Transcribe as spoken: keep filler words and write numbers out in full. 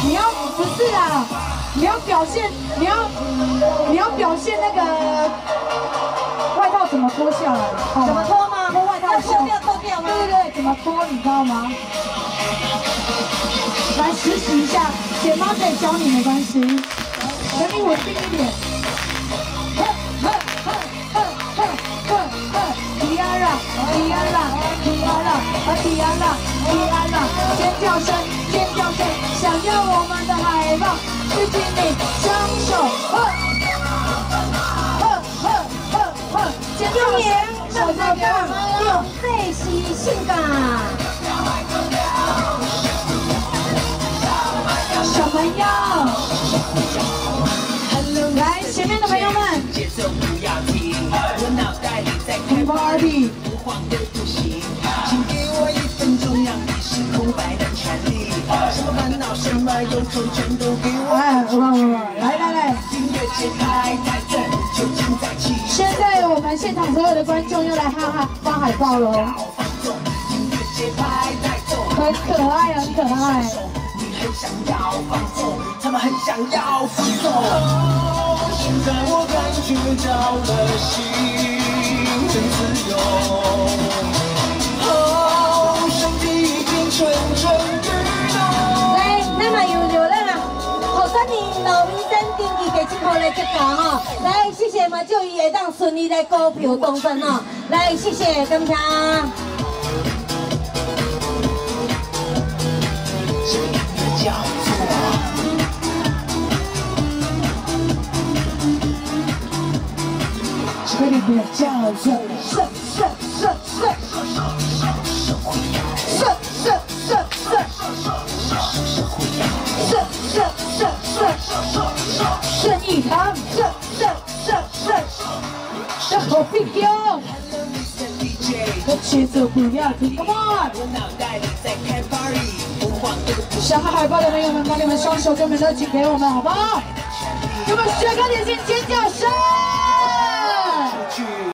你要不是啦，你要表现，你要你要表现那个外套怎么脱下来？ 怎么脱吗？ 脱外套要脱掉脱掉吗？ 对对对，怎么脱你知道吗？来实习一下，姐妈可以教你，没关系。等你稳定一点。呵呵呵呵呵呵呵，迪安啦，迪安啦，迪安啦，啊迪安啦，迪安啦，尖叫声，尖叫声，想要我们的海报，举起你双手，呵呵呵呵呵，尖叫声，手在干嘛？ 有费息性感。 什么样？来，前面的朋友们 ，Party。 请给我一分钟，让你是空白的权利。什么烦恼，什么忧愁，全都给我。 哎，我我来来来， 音乐节拍太正，酒精在起。 现在我们现场所有的观众又来哈哈发海报喽， 音乐节拍太重， 很可爱，很可爱。 很想要放纵，他们很想要放纵。哦，现在我感觉到了心真自由。哦，身体已经蠢蠢欲动。 来，咱嘛有流量啊！后三年老医生定期给进口来接价哈。来，谢谢嘛，就伊会当顺利来股票动分哦。来，谢谢，感谢。 叫做这里面叫做射射射射射射射射射射射射一堂，射射射射，这好屁丢！这节奏不要停 ，Come on！ 想要海报的朋友们，把你们双手跟我们都举给我们，好不好？给我们学个点心尖叫声！